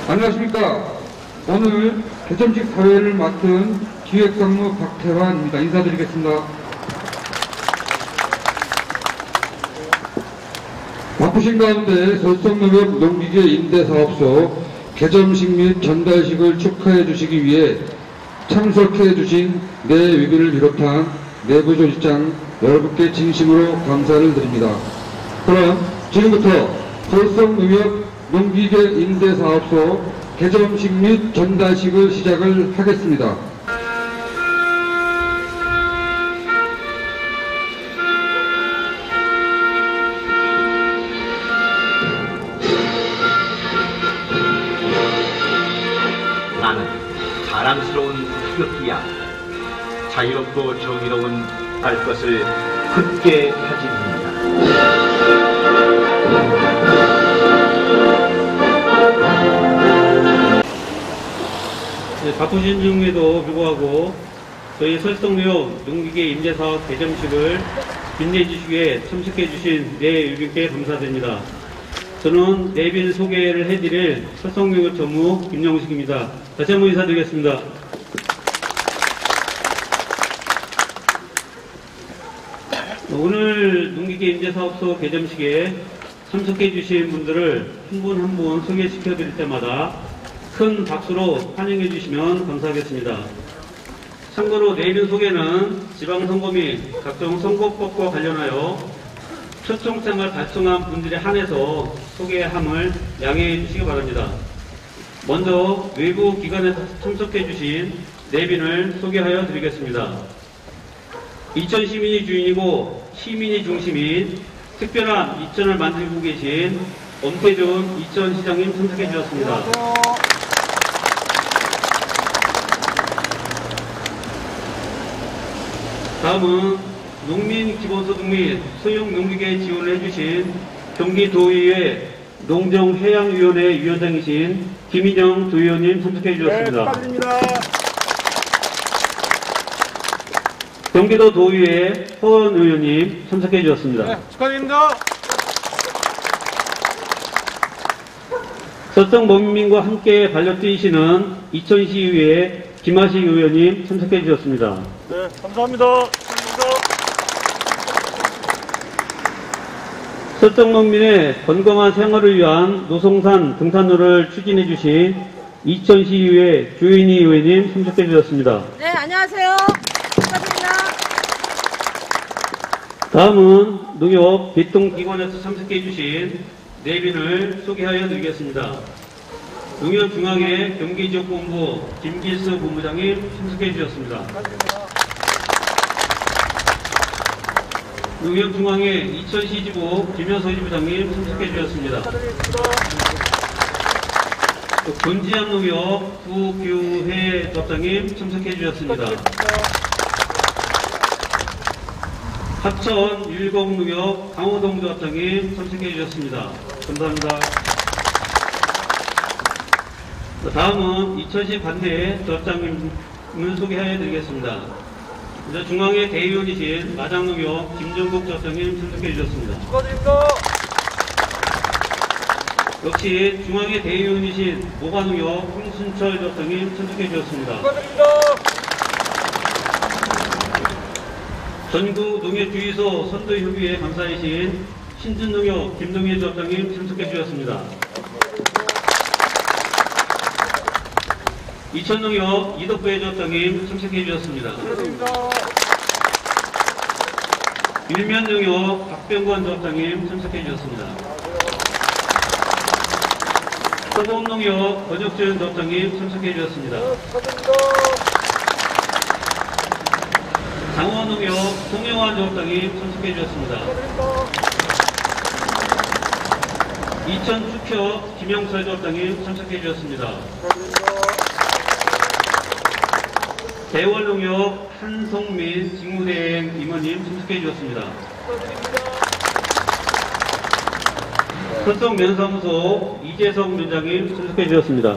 안녕하십니까. 오늘 개점식 사회를 맡은 기획상무 박태환입니다. 인사드리겠습니다. 바쁘신 가운데 설성농협 농기계 임대사업소 개점식 및 전달식을 축하해 주시기 위해 참석해 주신 내 위비를 비롯한 내부 조직장 여러분께 진심으로 감사를 드립니다. 그럼 지금부터 설성농협 농기계 임대사업소 개점식 및 전달식을 시작을 하겠습니다. 나는 자랑스러운 태극기야. 자유롭고 정의로운 알 것을 굳게 가집니다. 네, 바쁘신 중에도 불구하고 저희 설성농협 농기계 임대사업 개점식을 빛내주시기에 참석해주신 내유빈께 감사드립니다. 저는 내빈 소개를 해드릴 설성농협 전무 김영식입니다. 다시 한번 인사드리겠습니다. 오늘 농기계 임대사업소 개점식에 참석해주신 분들을 한 분 한 분 소개시켜드릴 때마다 큰 박수로 환영해 주시면 감사하겠습니다. 참고로 내일 소개는 지방선거 및 각종 선거법과 관련하여 초청장을 달성한 분들에 한해서 소개함을 양해해 주시기 바랍니다. 먼저 외부 기관에서 참석해 주신 내빈을 소개하여 드리겠습니다. 이천 시민이 주인이고 시민이 중심인 특별한 이천을 만들고 계신 엄태준 이천시장님 참석해 주셨습니다. 다음은 농민기본소득 및 소형농기계 지원을 해주신 경기도의회 농정해양위원회 위원장이신 김인영 도의원님 참석해 주셨습니다. 네, 축하드립니다. 경기도 도의회 허원 의원님 참석해 주셨습니다. 네, 축하드립니다. 설성범민과 함께 발려 뛰시는 이천시의회 김하식 의원님 참석해 주셨습니다. 네, 감사합니다. 설성농민의 건강한 생활을 위한 노송산 등산로를 추진해 주신 이천시의회 조인희 의원님 참석해 주셨습니다. 네, 안녕하세요. 축하드립니다. 다음은 농협 개통기관에서 참석해 주신 내빈을 소개하여 드리겠습니다. 농협중앙회 경기지역본부 김길수 본부장님 참석해 주셨습니다. 농협중앙회 이천시지부 김현서 지부장님 참석해 주셨습니다. 권지암 농협 부교회 접장님 참석해 주셨습니다. 합천 율곡농협 강호동 접장님 참석해 주셨습니다. 감사합니다. 다음은 이천시 반대 접장님을 소개해 드리겠습니다. 중앙회 대의원이신 마장농협 김정국 접장님 참석해 주셨습니다. 축하드립니다. 역시 중앙회 대의원이신 모가농협 홍순철 접장님 참석해 주셨습니다. 축하드립니다. 전국 농협주의소 선도협의회 감사이신 신진농협 김동희 접장님 참석해 주셨습니다. 이천농협 이덕배 접장님 참석해 주셨습니다. 일면농협 박병관 접장님 참석해 주셨습니다. 서범농협 권혁준 접장님 참석해 주셨습니다. 장원농협 송영환 접장님 참석해 주셨습니다. 이천축협 김영철 접장님 참석해 주셨습니다. 대월농협 한성민 직무대행 임원님 참석해 주셨습니다. 설성면사무소 이재성 면장님 참석해 주셨습니다.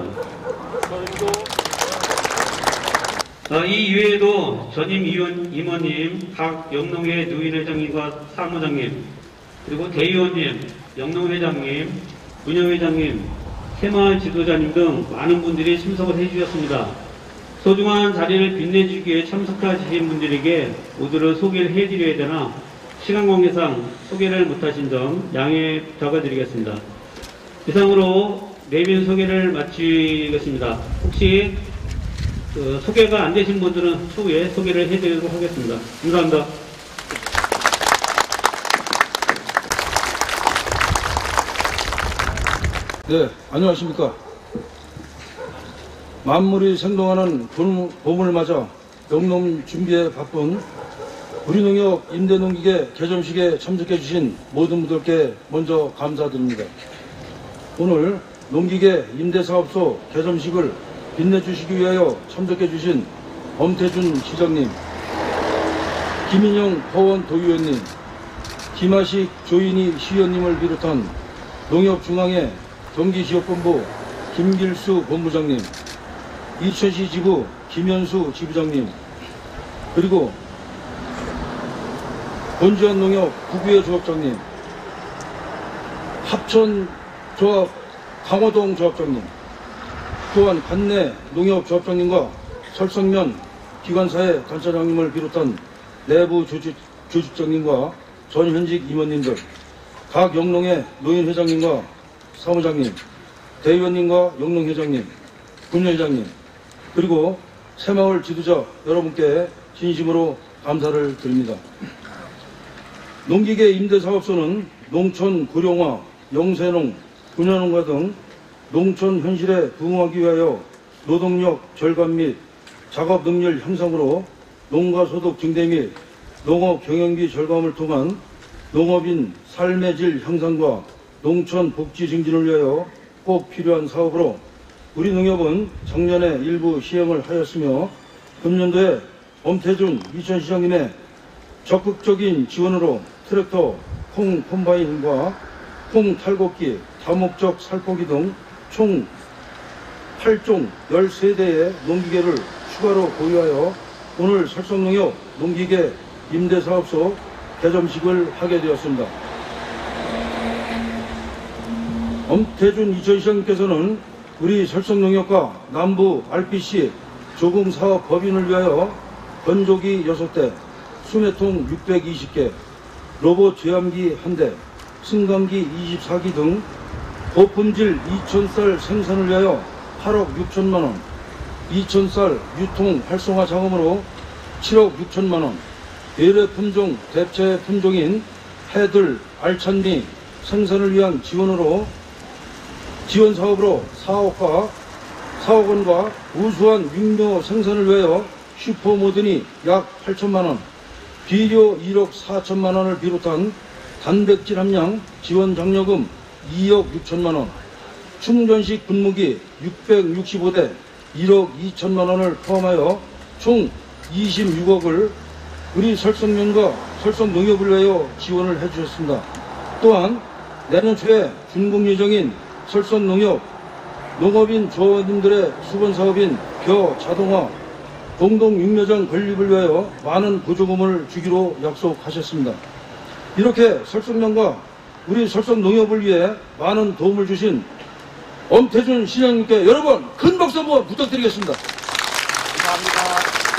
이 이외에도 전임 임원님, 각 영농회 노인회장님과 사무장님, 그리고 대의원님, 영농회장님, 운영회장님, 새마을 지도자님 등 많은 분들이 참석을 해주셨습니다. 소중한 자리를 빛내주기 위해 참석하신 분들에게 모두를 소개를 해드려야 되나 시간 관계상 소개를 못하신 점 양해 부탁드리겠습니다. 이상으로 내빈 소개를 마치겠습니다. 혹시 소개가 안 되신 분들은 추후에 소개를 해드리도록 하겠습니다. 감사합니다. 네, 안녕하십니까. 만물이 생동하는 봄을 맞아 영농 준비에 바쁜 우리농협 임대농기계 개점식에 참석해 주신 모든 분들께 먼저 감사드립니다. 오늘 농기계 임대사업소 개점식을 빛내주시기 위하여 참석해 주신 엄태준 시장님, 김인영 허원 도의원님, 김하식 조인희 시의원님을 비롯한 농협중앙회 경기지역본부 김길수 본부장님, 이천시 지부 김현수 지부장님, 그리고 본주안농협 구구회 조합장님, 합천조합 강호동 조합장님, 또한 관내 농협 조합장님과 설성면 기관사회 단체장님을 비롯한 내부 조직장님과 전현직 임원님들, 각 영농의 노인회장님과 사무장님, 대의원님과 영농회장님, 군회장님, 그리고 새마을 지도자 여러분께 진심으로 감사를 드립니다. 농기계 임대사업소는 농촌 고령화, 영세농, 분야농가 등 농촌 현실에 부응하기 위하여 노동력 절감 및 작업 능률 향상으로 농가 소득 증대 및 농업 경영비 절감을 통한 농업인 삶의 질 향상과 농촌 복지 증진을 위하여 꼭 필요한 사업으로 우리 농협은 작년에 일부 시행을 하였으며 금년도에 엄태준 이천시장님의 적극적인 지원으로 트랙터, 콩 콤바인과 콩 탈곡기, 다목적 살포기 등 총 8종 13대의 농기계를 추가로 보유하여 오늘 설성농협 농기계 임대사업소 개점식을 하게 되었습니다. 엄태준 이천시장님께서는 우리 설성농협과 남부 RPC 조공사업 법인을 위하여 건조기 6대, 수매통 620개, 로봇 제암기 1대, 승강기 24기 등 고품질 2,000쌀 생산을 위하여 8억 6천만원, 2,000쌀 유통 활성화 자금으로 7억 6천만원, 외래 품종 대체 품종인 해들, 알찬미 생산을 위한 지원 사업으로 4억 원과 우수한 육묘 생산을 위하여 슈퍼모든이 약 8천만원, 비료 1억 4천만원을 비롯한 단백질 함량 지원 장려금 2억 6천만원, 충전식 분무기 665대 1억 2천만원을 포함하여 총 26억을 우리 설성면과 설성농협을 위하여 지원을 해주셨습니다. 또한 내년 초에 준공 예정인 설성농협 농업인 조합원님들의 수건사업인 벼 자동화 공동육묘장 건립을 위하여 많은 보조금을 주기로 약속하셨습니다. 이렇게 설성면과 우리 설성농협을 위해 많은 도움을 주신 엄태준 시장님께 여러분 큰 박수 한번 부탁드리겠습니다. 감사합니다.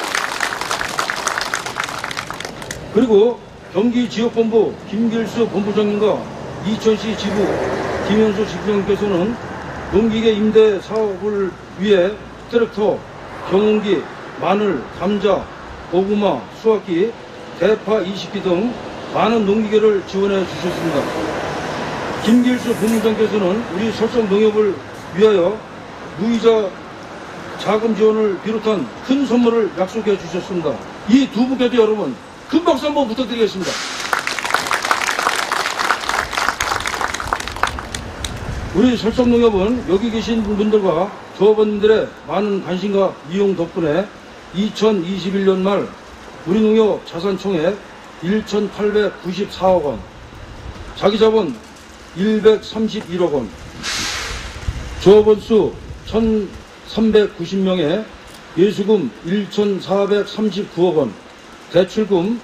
그리고 경기지역본부 김길수 본부장님과 이천시 지부 김현수 지부장님께서는 농기계 임대 사업을 위해 트랙터, 경운기, 마늘, 감자, 고구마, 수확기, 대파 20기 등 많은 농기계를 지원해 주셨습니다. 김길수 본부장께서는 우리 설성농협을 위하여 무이자 자금 지원을 비롯한 큰 선물을 약속해 주셨습니다. 이 두 분께도 여러분 큰 박수 한번 부탁드리겠습니다. 우리 설성농협은 여기 계신 분들과 조합원님들의 많은 관심과 이용 덕분에 2021년 말 우리 농협 자산총액 1,894억 원, 자기자본 131억 원, 조합원 수 1,390명에 예수금 1,439억 원, 대출금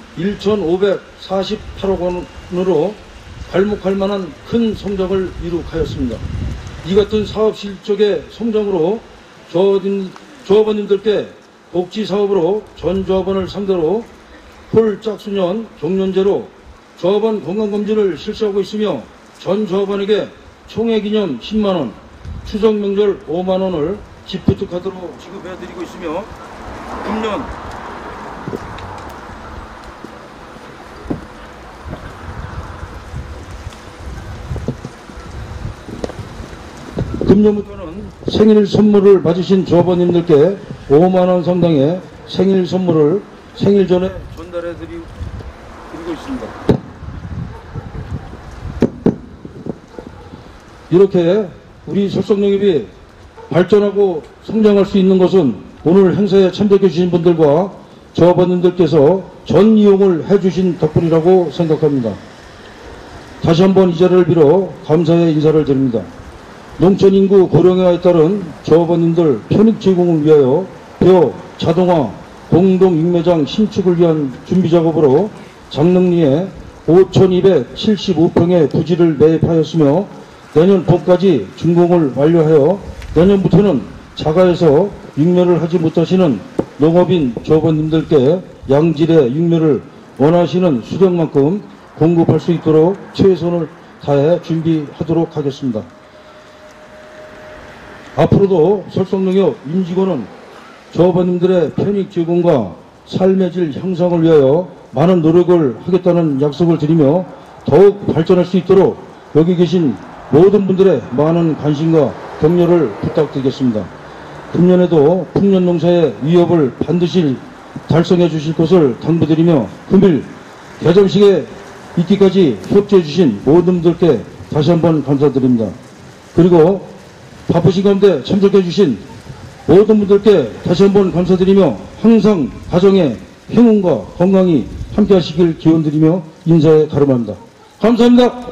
1,548억 원으로 발목할 만한 큰 성적을 이룩하였습니다. 이 같은 사업 실적의 성장으로 조합원님들께 복지 사업으로 전 조합원을 상대로 홀짝수년 경년제로 조합원 건강검진을 실시하고 있으며 전 조합원에게 총회기념 10만원, 추석명절 5만원을 기프트 카드로 지급해드리고 있으며 금년부터는 생일 선물을 받으신 조합원님들께 5만원 상당의 생일 선물을 생일 전에 전달해드리고 있습니다. 이렇게 우리 설성농협이 발전하고 성장할 수 있는 것은 오늘 행사에 참석해 주신 분들과 조합원님들께서 전 이용을 해주신 덕분이라고 생각합니다. 다시 한번 이 자리를 빌어 감사의 인사를 드립니다. 농촌 인구 고령화에 따른 조합원님들 편익 제공을 위하여 벼, 자동화, 공동 육매장 신축을 위한 준비 작업으로 장릉리에 5,275평의 부지를 매입하였으며 내년 봄까지 준공을 완료하여 내년부터는 자가에서 육묘를 하지 못하시는 농업인 조합원님들께 양질의 육묘를 원하시는 수량만큼 공급할 수 있도록 최선을 다해 준비하도록 하겠습니다. 앞으로도 설성농협 임직원은 조합원님들의 편익 제공과 삶의 질 향상을 위하여 많은 노력을 하겠다는 약속을 드리며 더욱 발전할 수 있도록 여기 계신 모든 분들의 많은 관심과 격려를 부탁드리겠습니다. 금년에도 풍년농사의 위협을 반드시 달성해 주실 것을 당부드리며 금일 개점식에 있기까지 협조해 주신 모든 분들께 다시 한번 감사드립니다. 그리고 바쁘신 가운데 참석해 주신 모든 분들께 다시 한번 감사드리며 항상 가정의 행운과 건강이 함께 하시길 기원드리며 인사에 가름합니다. 감사합니다.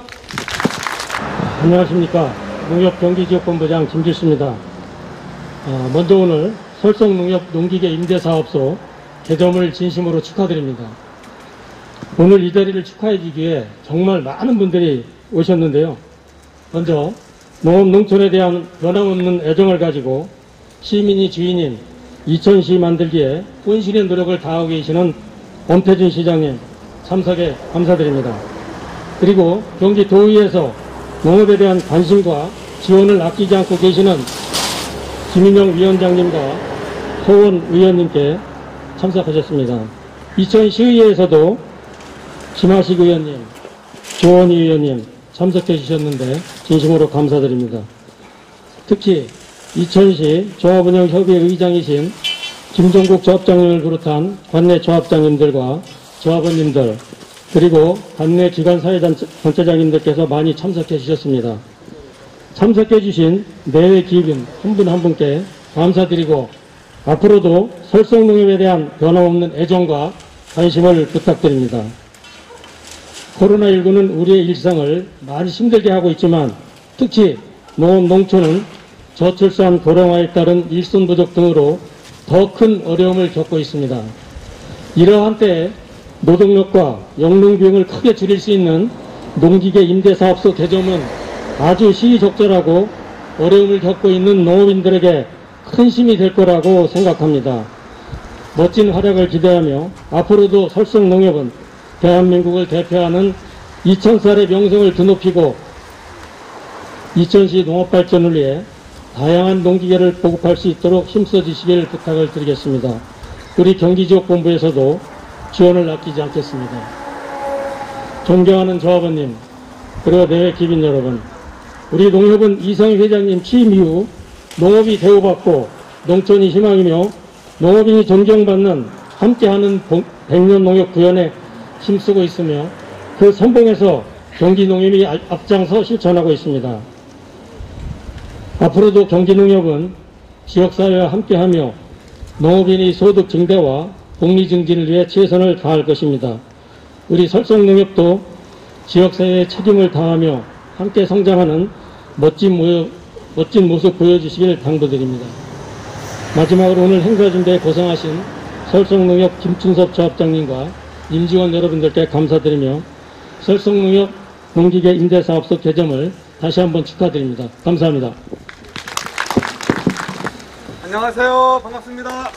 안녕하십니까. 농협경기지역본부장 김길수입니다. 먼저 오늘 설성농협 농기계 임대사업소 개점을 진심으로 축하드립니다. 오늘 이 자리를 축하해 주기 위해 정말 많은 분들이 오셨는데요. 먼저 농업 농촌에 대한 변함없는 애정을 가지고 시민이 주인인 이천시 만들기에 혼신의 노력을 다하고 계시는 엄태준 시장님 참석에 감사드립니다. 그리고 경기도의회에서 농업에 대한 관심과 지원을 아끼지 않고 계시는 김인영 위원장님과 소원 의원님께 참석하셨습니다. 이천시의회에서도 김하식 의원님, 조원희 의원님 참석해 주셨는데 진심으로 감사드립니다. 특히 이천시 조합운영협의회 의장이신 김종국 조합장님을 비롯한 관내 조합장님들과 조합원님들 그리고 관내 기관사회단체장님들께서 많이 참석해 주셨습니다. 참석해 주신 내외 기업인 한 분 한 분께 감사드리고 앞으로도 설성농협에 대한 변함없는 애정과 관심을 부탁드립니다. 코로나19는 우리의 일상을 많이 힘들게 하고 있지만 특히 농업 농촌은 저출산 고령화에 따른 일손 부족 등으로 더 큰 어려움을 겪고 있습니다. 이러한 때에 노동력과 영농 비용을 크게 줄일 수 있는 농기계 임대사업소 개점은 아주 시의적절하고 어려움을 겪고 있는 농업인들에게 큰 힘이 될 거라고 생각합니다. 멋진 활약을 기대하며 앞으로도 설성농협은 대한민국을 대표하는 2000살의 명성을 드높이고 이천시 농업발전을 위해 다양한 농기계를 보급할 수 있도록 힘써 주시길 부탁을 드리겠습니다. 우리 경기지역본부에서도 지원을 아끼지 않겠습니다. 존경하는 조합원님 그리고 내외 기빈 여러분, 우리 농협은 이성희 회장님 취임 이후 농업이 대우받고 농촌이 희망이며 농업인이 존경받는 함께하는 100년 농협 구현에 힘쓰고 있으며 그 선봉에서 경기농협이 앞장서 실천하고 있습니다. 앞으로도 경기농협은 지역사회와 함께하며 농업인의 소득 증대와 복리 증진을 위해 최선을 다할 것입니다. 우리 설성농협도 지역사회의 책임을 다하며 함께 성장하는 멋진 모습 보여주시길 당부드립니다. 마지막으로 오늘 행사 준비에 고생하신 설성농협 김춘섭 조합장님과 임직원 여러분들께 감사드리며 설성농협 농기계 임대사업소 개점을 다시 한번 축하드립니다. 감사합니다. 안녕하세요. 반갑습니다.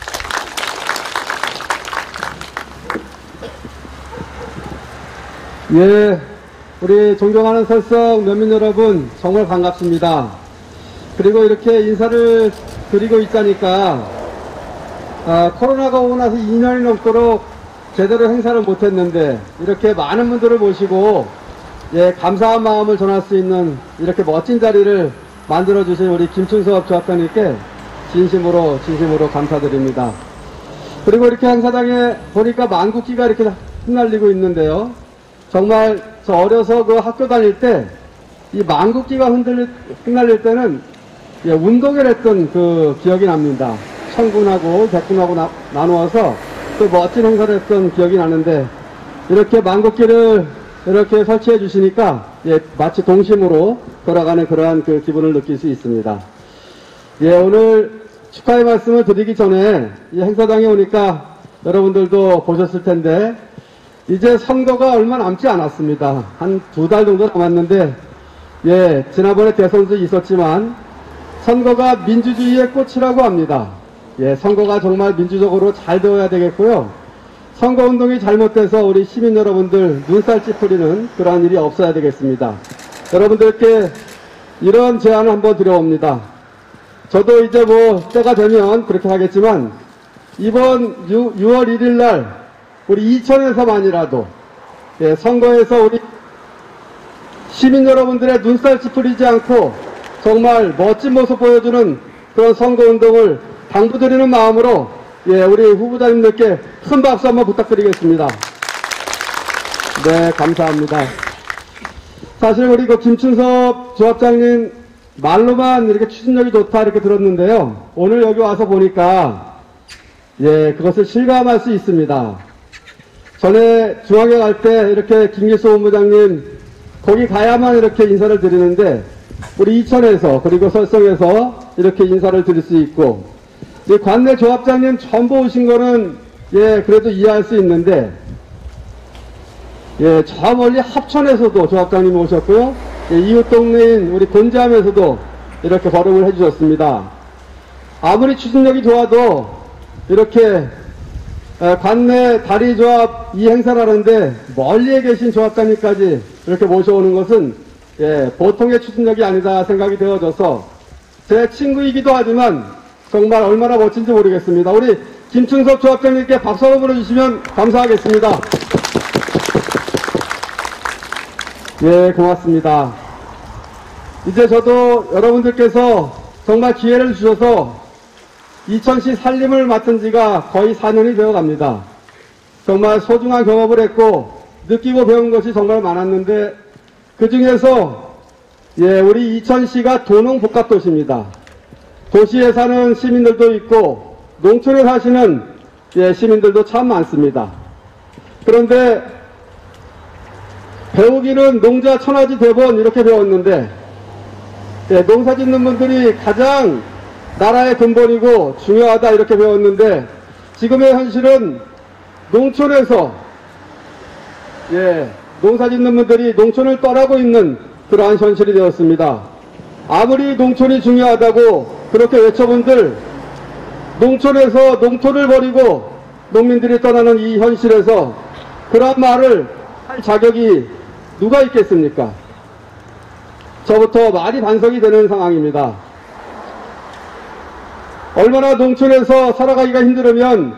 예, 우리 존경하는 설성 면민 여러분, 정말 반갑습니다. 그리고 이렇게 인사를 드리고 있자니까, 코로나가 오고 나서 2년이 넘도록 제대로 행사를 못했는데, 이렇게 많은 분들을 모시고, 예, 감사한 마음을 전할 수 있는 이렇게 멋진 자리를 만들어주신 우리 김춘섭 조합장님께 진심으로 감사드립니다. 그리고 이렇게 행사장에 보니까 만국기가 이렇게 흩날리고 있는데요. 정말 저 어려서 그 학교 다닐 때 이 만국기가 흩날릴 때는 예, 운동회를 했던 그 기억이 납니다. 천군하고 백군하고 나누어서 또 멋진 행사를 했던 기억이 나는데 이렇게 만국기를 이렇게 설치해 주시니까 예, 마치 동심으로 돌아가는 그러한 그 기분을 느낄 수 있습니다. 예, 오늘 축하의 말씀을 드리기 전에 이 행사장에 오니까 여러분들도 보셨을 텐데 이제 선거가 얼마 남지 않았습니다. 한 2달 정도 남았는데 예, 지난번에 대선도 있었지만 선거가 민주주의의 꽃이라고 합니다. 예, 선거가 정말 민주적으로 잘 되어야 되겠고요. 선거운동이 잘못돼서 우리 시민 여러분들 눈살 찌푸리는 그러한 일이 없어야 되겠습니다. 여러분들께 이런 제안을 한번 드려옵니다. 저도 이제 뭐 때가 되면 그렇게 하겠지만 이번 6월 1일 날 우리 이천에서만이라도 예, 선거에서 우리 시민 여러분들의 눈살 찌푸리지 않고 정말 멋진 모습 보여주는 그런 선거운동을 당부드리는 마음으로 예, 우리 후보자님들께 큰 박수 한번 부탁드리겠습니다. 네, 감사합니다. 사실 우리 그 김춘섭 조합장님 말로만 이렇게 추진력이 좋다 이렇게 들었는데요. 오늘 여기 와서 보니까 예, 그것을 실감할 수 있습니다. 전에 중앙에 갈 때 이렇게 김기수 본부장님 거기 가야만 이렇게 인사를 드리는데 우리 이천에서 그리고 설성에서 이렇게 인사를 드릴 수 있고 이 관내 조합장님 전부 오신 거는 예, 그래도 이해할 수 있는데 예, 저 멀리 합천에서도 조합장님이 오셨고요. 예, 이웃 동네인 우리 곤지암에서도 이렇게 걸음을 해주셨습니다. 아무리 추진력이 좋아도 이렇게 관내 다리조합 이 행사를 하는데 멀리에 계신 조합장님까지 이렇게 모셔오는 것은 예, 보통의 추진력이 아니다 생각이 되어져서 제 친구이기도 하지만 정말 얼마나 멋진지 모르겠습니다. 우리 김춘섭 조합장님께 박수 한번 보내주시면 감사하겠습니다. 예, 고맙습니다. 이제 저도 여러분들께서 정말 기회를 주셔서 이천시 살림을 맡은 지가 거의 4년이 되어 갑니다. 정말 소중한 경험을 했고 느끼고 배운 것이 정말 많았는데 그 중에서 예, 우리 이천시가 도농복합도시입니다. 도시에 사는 시민들도 있고 농촌에 사시는 예, 시민들도 참 많습니다. 그런데 배우기는 농자 천하지 대본 이렇게 배웠는데 예, 농사 짓는 분들이 가장 나라의 근본이고 중요하다 이렇게 배웠는데 지금의 현실은 농촌에서 예, 농사 짓는 분들이 농촌을 떠나고 있는 그러한 현실이 되었습니다. 아무리 농촌이 중요하다고 그렇게 외쳐본들 농촌에서 농토를 버리고 농민들이 떠나는 이 현실에서 그런 말을 할 자격이 누가 있겠습니까? 저부터 많이 반성이 되는 상황입니다. 얼마나 농촌에서 살아가기가 힘들으면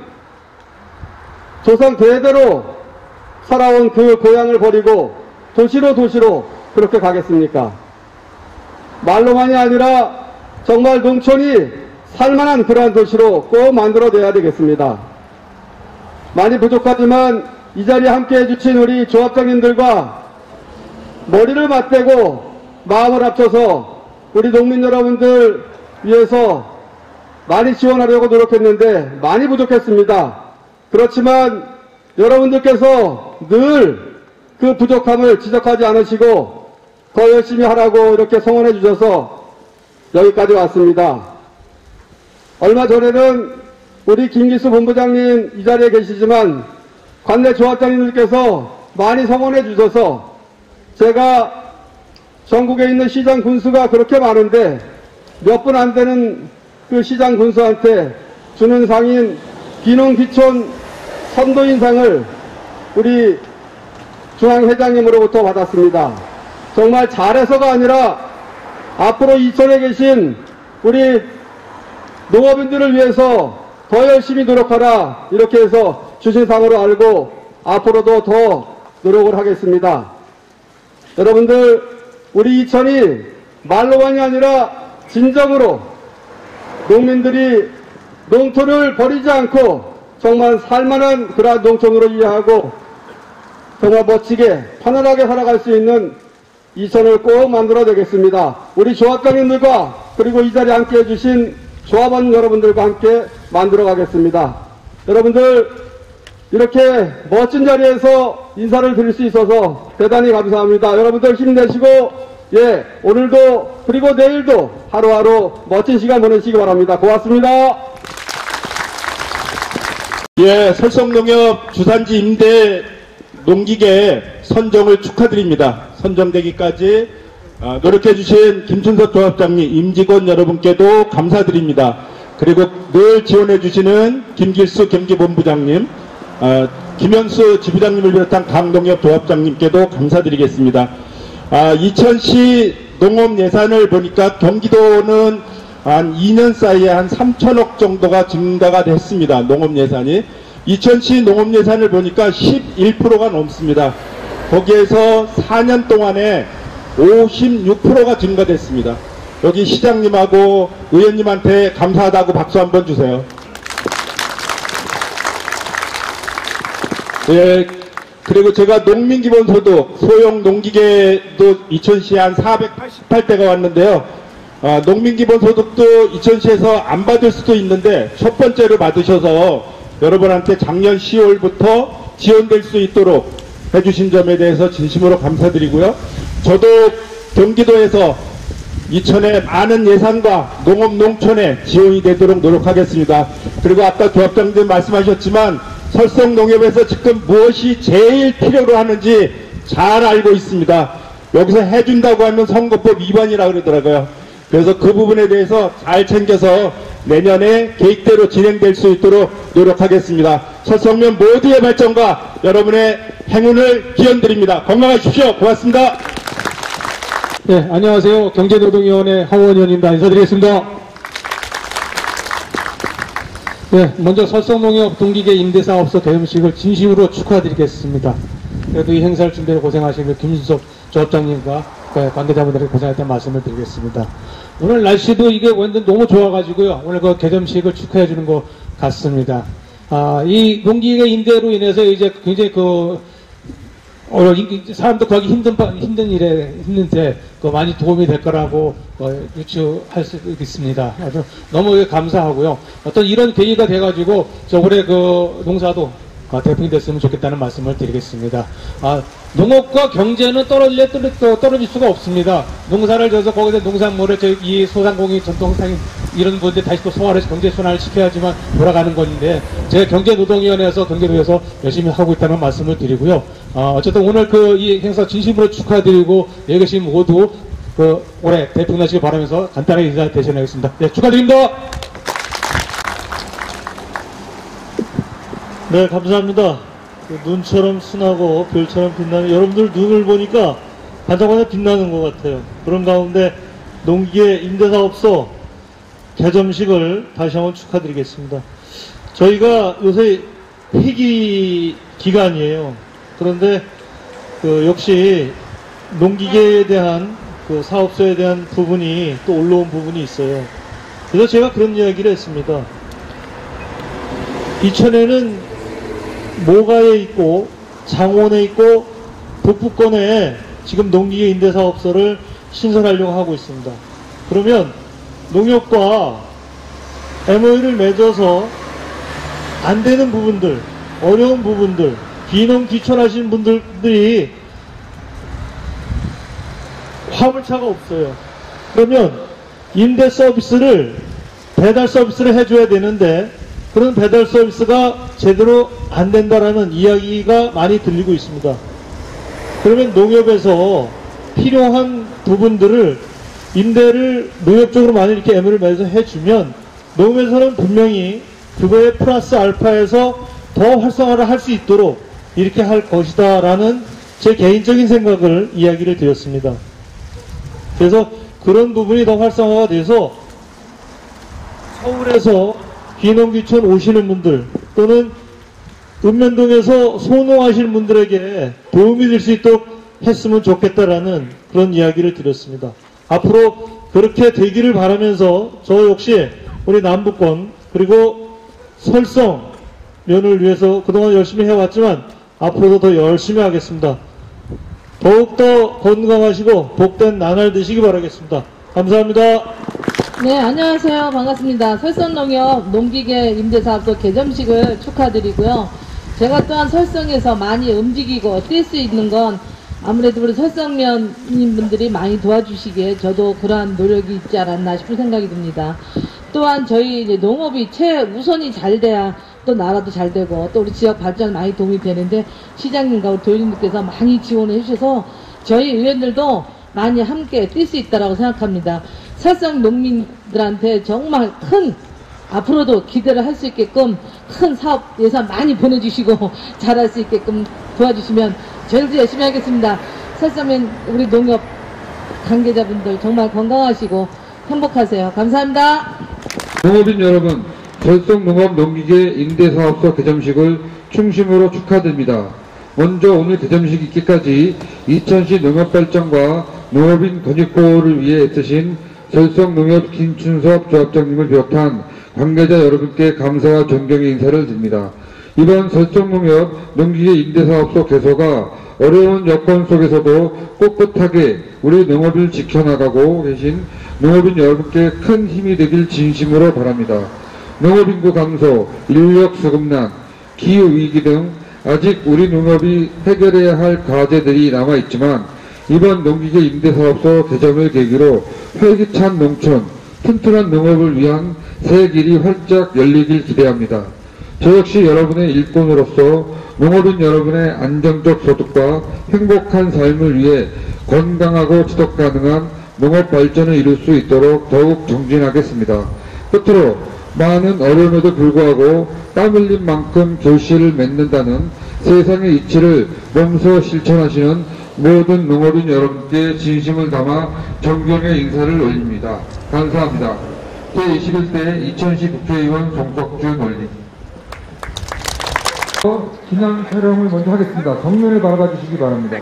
조상 대대로 살아온 그 고향을 버리고 도시로 그렇게 가겠습니까? 말로만이 아니라 정말 농촌이 살만한 그러한 도시로 꼭 만들어내야 되겠습니다. 많이 부족하지만 이 자리에 함께 해주신 우리 조합장님들과 머리를 맞대고 마음을 합쳐서 우리 농민 여러분들 위해서 많이 지원하려고 노력했는데 많이 부족했습니다. 그렇지만 여러분들께서 늘 그 부족함을 지적하지 않으시고 더 열심히 하라고 이렇게 성원해 주셔서 여기까지 왔습니다. 얼마 전에는 우리 김기수 본부장님 이 자리에 계시지만 관내 조합장님들께서 많이 성원해 주셔서 제가 전국에 있는 시장 군수가 그렇게 많은데 몇 분 안 되는 그 시장 군수한테 주는 상인 귀농귀촌 선도인상을 우리 중앙회장님으로부터 받았습니다. 정말 잘해서가 아니라 앞으로 이천에 계신 우리 농업인들을 위해서 더 열심히 노력하라 이렇게 해서 주신 상으로 알고 앞으로도 더 노력을 하겠습니다. 여러분들 우리 이천이 말로만이 아니라 진정으로 농민들이 농토를 버리지 않고 정말 살만한 그러한 농촌으로 이해하고 정말 멋지게 편안하게 살아갈 수 있는 이천을 꼭 만들어내겠습니다. 우리 조합장님들과 그리고 이 자리에 함께 해주신 조합원 여러분들과 함께 만들어가겠습니다. 여러분들 이렇게 멋진 자리에서 인사를 드릴 수 있어서 대단히 감사합니다. 여러분들 힘내시고 오늘도 그리고 내일도 하루하루 멋진 시간 보내시기 바랍니다. 고맙습니다. 설성농협 주산지 임대 농기계 선정을 축하드립니다. 선정되기까지 노력해주신 김춘석 조합장님, 임직원 여러분께도 감사드립니다. 그리고 늘 지원해주시는 김길수 경기본부장님, 김현수 지부장님을 비롯한 강농협 조합장님께도 감사드리겠습니다. 이천시 농업 예산을 보니까 경기도는 한 2년 사이에 한 3천억 정도가 증가가 됐습니다. 농업 예산이. 이천시 농업 예산을 보니까 11%가 넘습니다. 거기에서 4년 동안에 56%가 증가됐습니다. 여기 시장님하고 의원님한테 감사하다고 박수 한번 주세요. 그리고 제가 농민기본소득 소형 농기계도 이천시에 한 488대가 왔는데요. 농민기본소득도 이천시에서 안 받을 수도 있는데 첫 번째로 받으셔서 여러분한테 작년 10월부터 지원될 수 있도록 해주신 점에 대해서 진심으로 감사드리고요. 저도 경기도에서 이천의 많은 예산과 농업 농촌에 지원이 되도록 노력하겠습니다. 그리고 아까 조합장님 말씀하셨지만 설성농협에서 지금 무엇이 제일 필요로 하는지 잘 알고 있습니다. 여기서 해준다고 하면 선거법 위반이라고 그러더라고요. 그래서 그 부분에 대해서 잘 챙겨서 내년에 계획대로 진행될 수 있도록 노력하겠습니다. 설성면 모두의 발전과 여러분의 행운을 기원드립니다. 건강하십시오. 고맙습니다. 네, 안녕하세요. 경제노동위원회 하원 의원입니다. 인사드리겠습니다. 네, 먼저 설성농협 동기계 임대사업소 개점식을 진심으로 축하드리겠습니다. 그래도 이 행사를 준비해 고생하신 김준석 조합장님과 관계자분들에게 고생했다는 말씀을 드리겠습니다. 오늘 날씨도 이게 완전 너무 좋아가지고요. 오늘 그 개점식을 축하해 주는 것 같습니다. 이 농기계 임대로 인해서 이제 굉장히 사람도 구하기 힘든데 많이 도움이 될 거라고 유추할 수 있습니다. 아주 너무 감사하고요. 어떤 이런 계기가 돼가지고 올해 농사도 대풍이 됐으면 좋겠다는 말씀을 드리겠습니다. 농업과 경제는 떨어질 수가 없습니다. 농사를 져서 거기서 농산물을 이 소상공인 전통상인 이런 분들 다시 또 소화해서 경제순환을 시켜야지만 돌아가는 건데 제가 경제노동위원회에서 경제부에서 열심히 하고 있다는 말씀을 드리고요. 어쨌든 오늘 이 행사 진심으로 축하드리고 여기 계신 모두 올해 대풍 나시길 바라면서 간단하게 인사 대신하겠습니다. 네, 축하드립니다. 네, 감사합니다. 눈처럼 순하고 별처럼 빛나는 여러분들 눈을 보니까 반짝반짝 빛나는 것 같아요. 그런 가운데 농기계 임대사업소 개점식을 다시 한번 축하드리겠습니다. 저희가 요새 회기 기간이에요. 그런데 역시 농기계에 대한 사업소에 대한 부분이 또 올라온 부분이 있어요. 그래서 제가 그런 이야기를 했습니다. 이천에는 모가에 있고 장원에 있고 북부권에 지금 농기계 임대사업소를 신설하려고 하고 있습니다. 그러면 농협과 MOU를 맺어서 안 되는 부분들, 어려운 부분들, 귀농귀촌하신 분들이 화물차가 없어요. 그러면 임대 서비스를 배달 서비스를 해줘야 되는데 그런 배달 서비스가 제대로 안 된다라는 이야기가 많이 들리고 있습니다. 그러면 농협에서 필요한 부분들을 임대를 농협적으로 만약 이렇게 MOU를 맺어서 해주면 농협에서는 분명히 그거에 플러스 알파에서 더 활성화를 할 수 있도록 이렇게 할 것이다 라는 제 개인적인 생각을 이야기를 드렸습니다. 그래서 그런 부분이 더 활성화가 돼서 서울에서 귀농귀촌 오시는 분들 또는 읍면동에서 소농하시는 분들에게 도움이 될 수 있도록 했으면 좋겠다라는 그런 이야기를 드렸습니다. 앞으로 그렇게 되기를 바라면서 저 역시 우리 남부권 그리고 설성면을 위해서 그동안 열심히 해왔지만 앞으로도 더 열심히 하겠습니다. 더욱더 건강하시고 복된 나날 되시기 바라겠습니다. 감사합니다. 네, 안녕하세요. 반갑습니다. 설성농협 농기계 임대사업소 개점식을 축하드리고요. 제가 또한 설성에서 많이 움직이고 뛸 수 있는 건 아무래도 우리 설성면인 분들이 많이 도와주시기에 저도 그러한 노력이 있지 않았나 싶은 생각이 듭니다. 또한 저희 이제 농업이 최우선이 잘 돼야 또 나라도 잘 되고 또 우리 지역 발전 많이 도움이 되는데 시장님과 우리 도의원님께서 많이 지원을 해주셔서 저희 의원들도 많이 함께 뛸 수 있다고 생각합니다. 설성 농민들한테 정말 큰 앞으로도 기대를 할 수 있게끔 큰 사업 예산 많이 보내주시고 잘할 수 있게끔 도와주시면 저희도 열심히 하겠습니다. 설성면 우리 농협 관계자분들 정말 건강하시고 행복하세요. 감사합니다. 농업인 여러분, 설성농업 농기계 임대사업소 개점식을 충심으로 축하드립니다. 먼저 오늘 개점식 있기까지 이천시 농업발전과 농업인 권익보호를 위해 애쓰신 설성농협 김춘섭 조합장님을 비롯한 관계자 여러분께 감사와 존경의 인사를 드립니다. 이번 설성농협 농기계 임대사업소 개소가 어려운 여건 속에서도 꿋꿋하게 우리 농업을 지켜나가고 계신 농업인 여러분께 큰 힘이 되길 진심으로 바랍니다. 농업인구 감소, 인력 수급난, 기후위기 등 아직 우리 농업이 해결해야 할 과제들이 남아있지만 이번 농기계 임대사업소 개점을 계기로 활기찬 농촌, 튼튼한 농업을 위한 새 길이 활짝 열리길 기대합니다. 저 역시 여러분의 일꾼으로서 농업인 여러분의 안정적 소득과 행복한 삶을 위해 건강하고 지속 가능한 농업 발전을 이룰 수 있도록 더욱 정진하겠습니다. 끝으로 많은 어려움에도 불구하고 땀 흘린 만큼 결실을 맺는다는 세상의 이치를 몸소 실천하시는 모든 농업인 여러분께 진심을 담아 존경의 인사를 올립니다. 감사합니다. 제21대 이천시 국회의원 송석준 올림. 기념 촬영을 먼저 하겠습니다. 정면을 바라봐 주시기 바랍니다.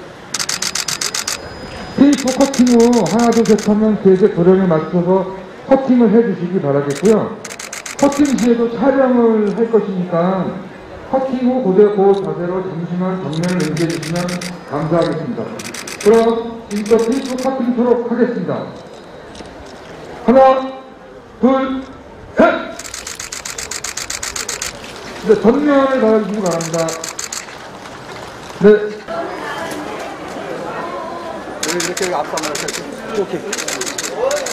테이프 커팅 후 하나 둘 셋 하면 계획의 도령에 맞춰서 커팅을 해주시기 바라겠고요. 커팅 시에도 촬영을 할 것이니까 커팅 후 그 자세로 잠시만 정면을 연기해 주시면 감사하겠습니다. 그럼 지금부터 테이프 커팅 하도록 하겠습니다. 하나 둘 셋! 네, 전면을 달아주시기 바랍니다. 네. 이렇게 앞서 한번 이렇게.